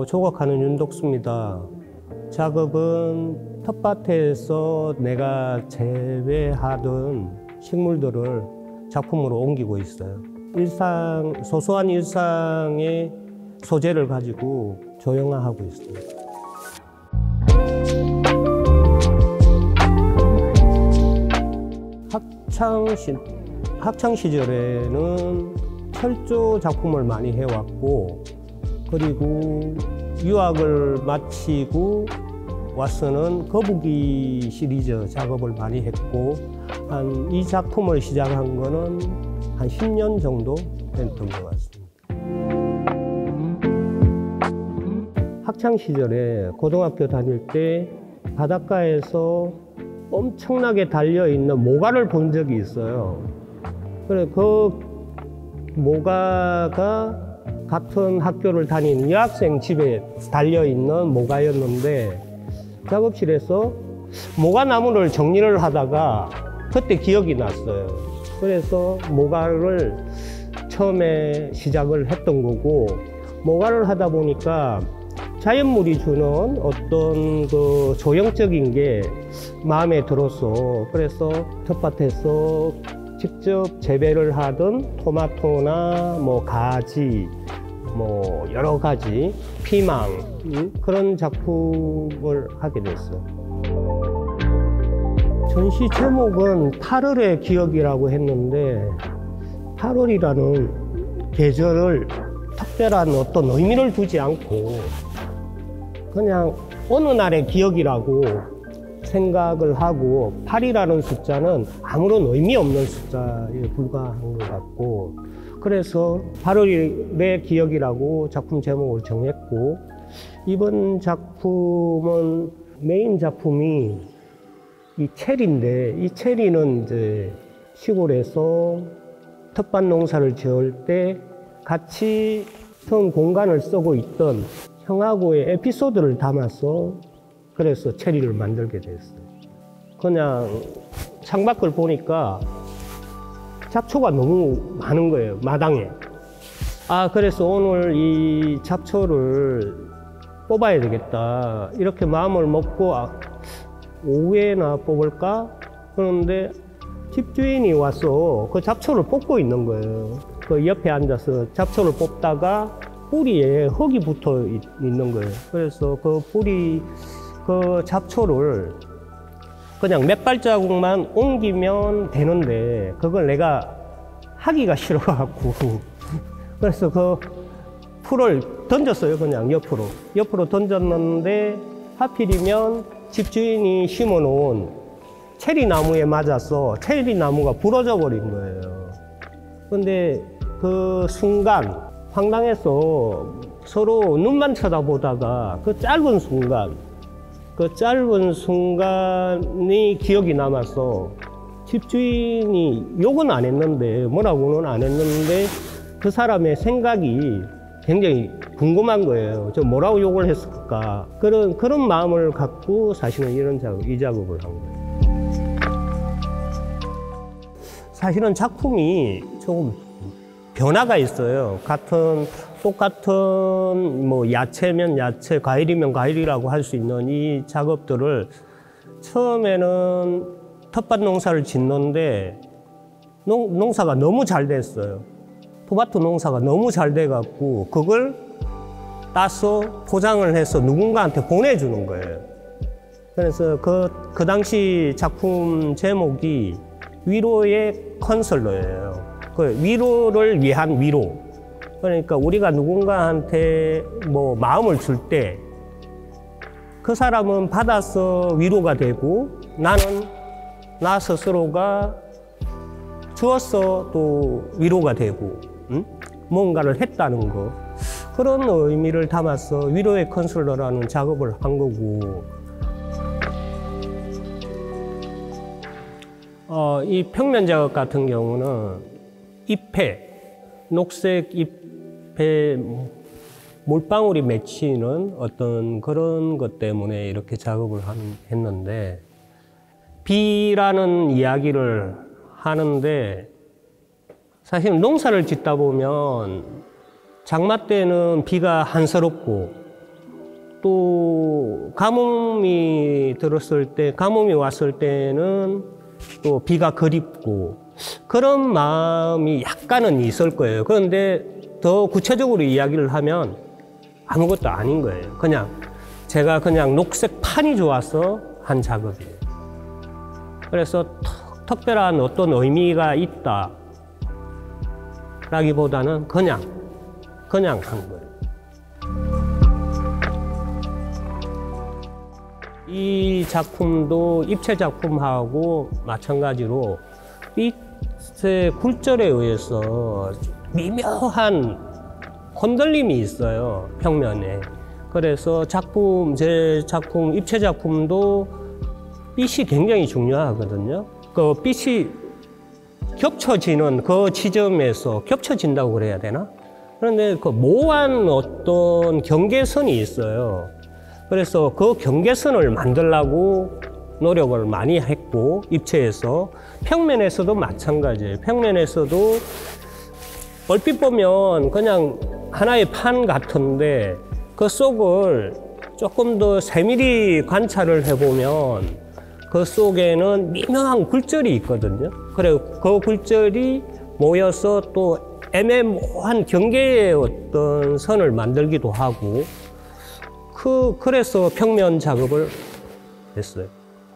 조각하는 윤덕수입니다. 작업은 텃밭에서 내가 재배하던 식물들을 작품으로 옮기고 있어요. 소소한 일상의 소재를 가지고 조형화하고 있습니다. 학창 시절에는 철조 작품을 많이 해왔고, 그리고 유학을 마치고 와서는 거북이 시리즈 작업을 많이 했고, 이 작품을 시작한 거는 한 10년 정도 됐던 것 같습니다. 학창 시절에 고등학교 다닐 때 바닷가에서 엄청나게 달려있는 모가를 본 적이 있어요. 그래, 그 모가가 같은 학교를 다니는 여학생 집에 달려있는 모가였는데, 작업실에서 모가나무를 정리를 하다가 그때 기억이 났어요. 그래서 모가를 처음에 시작을 했던 거고, 모가를 하다 보니까 자연물이 주는 어떤 그 조형적인 게 마음에 들어서, 그래서 텃밭에서 직접 재배를 하던 토마토나 뭐 가지, 뭐 여러 가지 피망, 그런 작품을 하게 됐어요. 전시 제목은 8월의 기억이라고 했는데, 8월이라는 계절을 특별한 어떤 의미를 두지 않고 그냥 어느 날의 기억이라고 생각을 하고, 8이라는 숫자는 아무런 의미 없는 숫자에 불과한 것 같고, 그래서 8월의 기억이라고 작품 제목을 정했고, 이번 작품은 메인 작품이 이 체리인데, 이 체리는 이제 시골에서 텃밭 농사를 지을 때 같이 큰 공간을 쓰고 있던 형하고의 에피소드를 담아서 그래서 체리를 만들게 됐어요. 그냥 창밖을 보니까 잡초가 너무 많은 거예요, 마당에. 그래서 오늘 이 잡초를 뽑아야 되겠다, 이렇게 마음을 먹고 오후에나 뽑을까? 그런데 집주인이 와서 그 잡초를 뽑고 있는 거예요. 그 옆에 앉아서 잡초를 뽑다가 뿌리에 흙이 붙어 있는 거예요. 그래서 그 잡초를 그냥 몇 발자국만 옮기면 되는데, 그걸 내가 하기가 싫어갖고 그래서 그 풀을 던졌어요. 그냥 옆으로 던졌는데, 하필이면 집주인이 심어놓은 체리나무에 맞아서 체리나무가 부러져 버린 거예요. 근데 그 순간 황당해서 서로 눈만 쳐다보다가 그 짧은 순간이 기억이 남아서, 집주인이 욕은 안 했는데, 뭐라고는 안 했는데, 그 사람의 생각이 굉장히 궁금한 거예요. 저 뭐라고 욕을 했을까? 그런 마음을 갖고 사실은 이 작업을 한 거예요. 사실은 작품이 조금 변화가 있어요. 똑같은 뭐 야채면 야채, 과일이면 과일이라고 할 수 있는 이 작업들을 처음에는 텃밭 농사를 짓는데 농사가 너무 잘 됐어요. 토마토 농사가 너무 잘 돼갖고 그걸 따서 포장을 해서 누군가한테 보내주는 거예요. 그래서 그 당시 작품 제목이 위로의 컨설러예요. 그 위로를 위한 위로. 그러니까 우리가 누군가한테 뭐 마음을 줄 때 그 사람은 받아서 위로가 되고, 나는 나 스스로가 주어서 또 위로가 되고, 뭔가를 했다는 거, 그런 의미를 담아서 위로의 컨설러라는 작업을 한 거고, 이 평면 작업 같은 경우는 잎에, 녹색 잎에 물방울이 맺히는 어떤 그런 것 때문에 이렇게 작업을 했는데, 비라는 이야기를 하는데, 사실 농사를 짓다 보면 장마 때는 비가 한스럽고 또 가뭄이 왔을 때는 또 비가 그립고 그런 마음이 약간은 있을 거예요. 그런데 더 구체적으로 이야기를 하면 아무것도 아닌 거예요. 제가 그냥 녹색 판이 좋아서 한 작업이에요. 그래서 특별한 어떤 의미가 있다 라기보다는 그냥 한 거예요. 이 작품도 입체 작품하고 마찬가지로 빛의 굴절에 의해서 미묘한 흔들림이 있어요, 평면에. 그래서 제 작품, 입체 작품도 빛이 굉장히 중요하거든요. 그 빛이 겹쳐지는 그 지점에서 겹쳐진다고 그래야 되나? 그런데 그 모호한 어떤 경계선이 있어요. 그래서 그 경계선을 만들려고 노력을 많이 했고, 입체에서. 평면에서도 마찬가지예요. 평면에서도 얼핏 보면 그냥 하나의 판 같은데 그 속을 조금 더 세밀히 관찰을 해보면 그 속에는 미묘한 굴절이 있거든요. 그리고 그 굴절이 모여서 또 애매모호한 경계의 어떤 선을 만들기도 하고, 그래서 평면 작업을 했어요.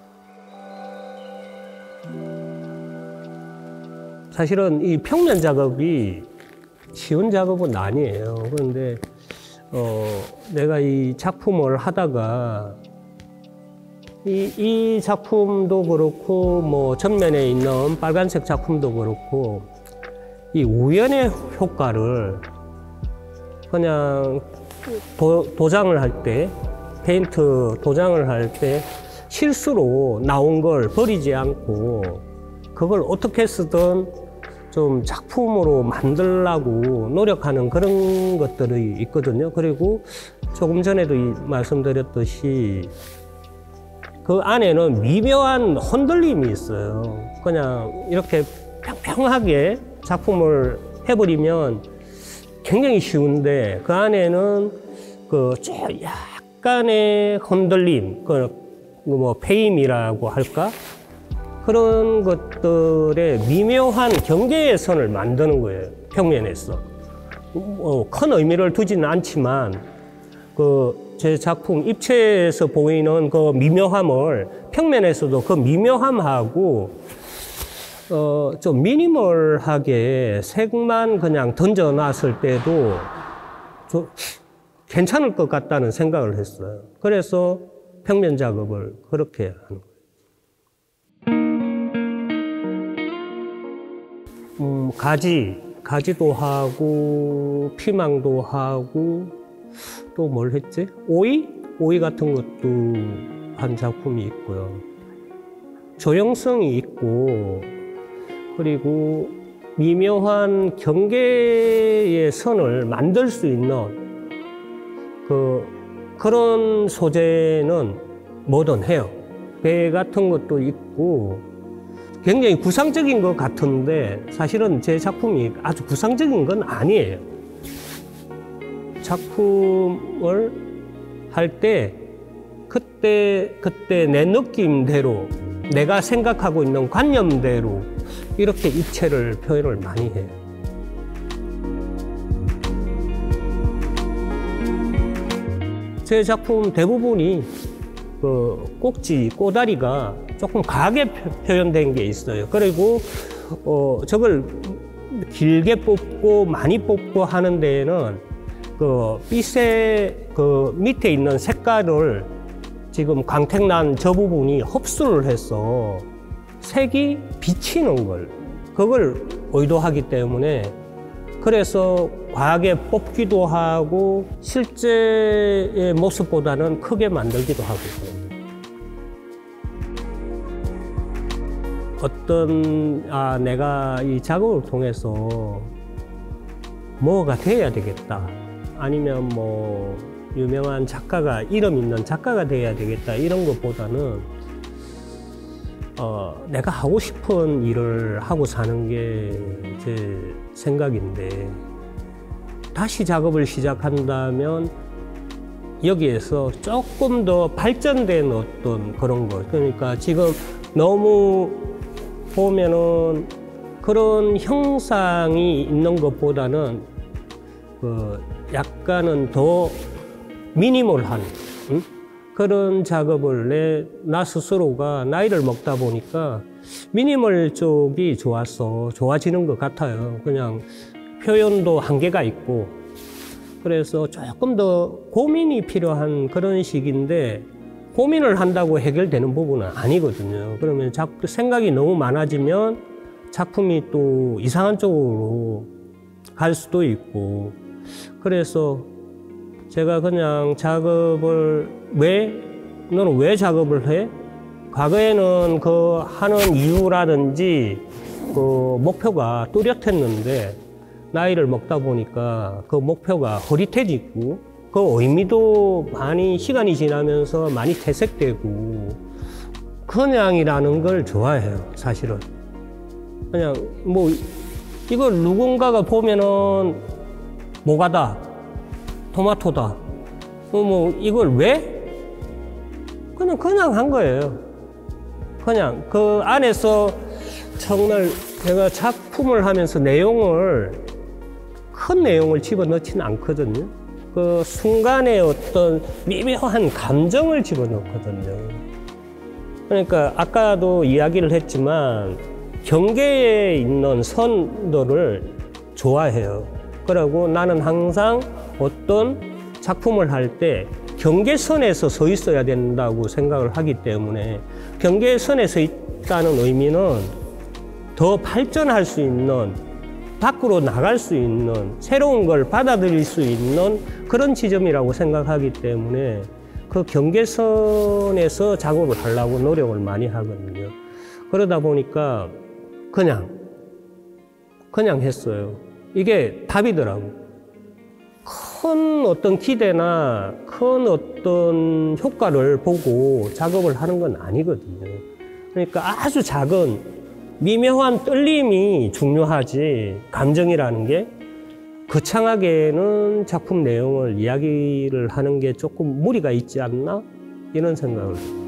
사실은 이 평면 작업이 쉬운 작업은 아니에요. 그런데 내가 이 작품을 하다가 이 작품도 그렇고 뭐 전면에 있는 빨간색 작품도 그렇고 이 우연의 효과를 그냥 도장을 할 때, 페인트 도장을 할 때 실수로 나온 걸 버리지 않고 그걸 어떻게 쓰든 좀 작품으로 만들려고 노력하는 그런 것들이 있거든요. 그리고 조금 전에도 말씀드렸듯이 그 안에는 미묘한 흔들림이 있어요. 그냥 이렇게 평평하게 작품을 해버리면 굉장히 쉬운데 그 안에는 그 약간의 흔들림, 뭐 페임이라고 할까? 그런 것들의 미묘한 경계의 선을 만드는 거예요, 평면에서. 큰 의미를 두지는 않지만 제 작품 입체에서 보이는 그 미묘함을 평면에서도 그 미묘함하고 좀 미니멀하게 색만 그냥 던져놨을 때도 좀 괜찮을 것 같다는 생각을 했어요. 그래서 평면 작업을 그렇게 하는 거예요. 가지도 하고 피망도 하고 또 뭘 했지? 오이 같은 것도 한 작품이 있고요. 조형성이 있고, 그리고 미묘한 경계의 선을 만들 수 있는 그런 소재는 뭐든 해요. 배 같은 것도 있고 굉장히 구상적인 것 같은데 사실은 제 작품이 아주 구상적인 건 아니에요. 작품을 할 때 그때 내 느낌대로, 내가 생각하고 있는 관념대로 이렇게 입체를 표현을 많이 해요. 제 작품 대부분이 꼭지, 꼬다리가 조금 강하게 표현된 게 있어요. 그리고 저걸 길게 뽑고 많이 뽑고 하는 데에는 빛의 밑에 있는 색깔을 지금 광택난 저 부분이 흡수를 해서 색이 비치는 그걸 의도하기 때문에, 그래서 과하게 뽑기도 하고 실제의 모습보다는 크게 만들기도 하고 그래요. 내가 이 작업을 통해서 뭐가 돼야 되겠다, 아니면 뭐 유명한 작가가, 이름 있는 작가가 돼야 되겠다, 이런 것보다는 내가 하고 싶은 일을 하고 사는 게 제 생각인데, 다시 작업을 시작한다면 여기에서 조금 더 발전된 어떤 그런 것. 그러니까 지금 너무 보면은 그런 형상이 있는 것보다는 약간은 더 미니멀한 그런 작업을 나 스스로가 나이를 먹다 보니까 미니멀 쪽이 좋아지는 것 같아요. 그냥 표현도 한계가 있고 그래서 조금 더 고민이 필요한 그런 시기인데 고민을 한다고 해결되는 부분은 아니거든요. 그러면 자꾸 생각이 너무 많아지면 작품이 또 이상한 쪽으로 갈 수도 있고 그래서 제가 그냥 너는 왜 작업을 해? 과거에는 그 하는 이유라든지 그 목표가 뚜렷했는데 나이를 먹다 보니까 그 목표가 흐릿해지고 그 의미도 많이 시간이 지나면서 많이 퇴색되고 그냥이라는 걸 좋아해요, 사실은. 그냥 뭐 이걸 누군가가 보면은 뭐가다, 토마토다. 뭐 이걸 왜? 그냥 한 거예요. 그냥 그 안에서 정말 제가 작품을 하면서 큰 내용을 집어넣지는 않거든요. 그 순간에 어떤 미묘한 감정을 집어넣거든요. 그러니까 아까도 이야기를 했지만 경계에 있는 선들을 좋아해요. 그리고 나는 항상 어떤 작품을 할 때 경계선에서 서 있어야 된다고 생각을 하기 때문에 경계선에 서 있다는 의미는 더 발전할 수 있는, 밖으로 나갈 수 있는, 새로운 걸 받아들일 수 있는 그런 지점이라고 생각하기 때문에 그 경계선에서 작업을 하려고 노력을 많이 하거든요. 그러다 보니까 그냥 했어요. 이게 답이더라고. 큰 어떤 기대나 큰 어떤 효과를 보고 작업을 하는 건 아니거든요. 그러니까 아주 작은 미묘한 떨림이 중요하지, 감정이라는 게 거창하게는 작품 내용을 이야기를 하는 게 조금 무리가 있지 않나? 이런 생각을 해요.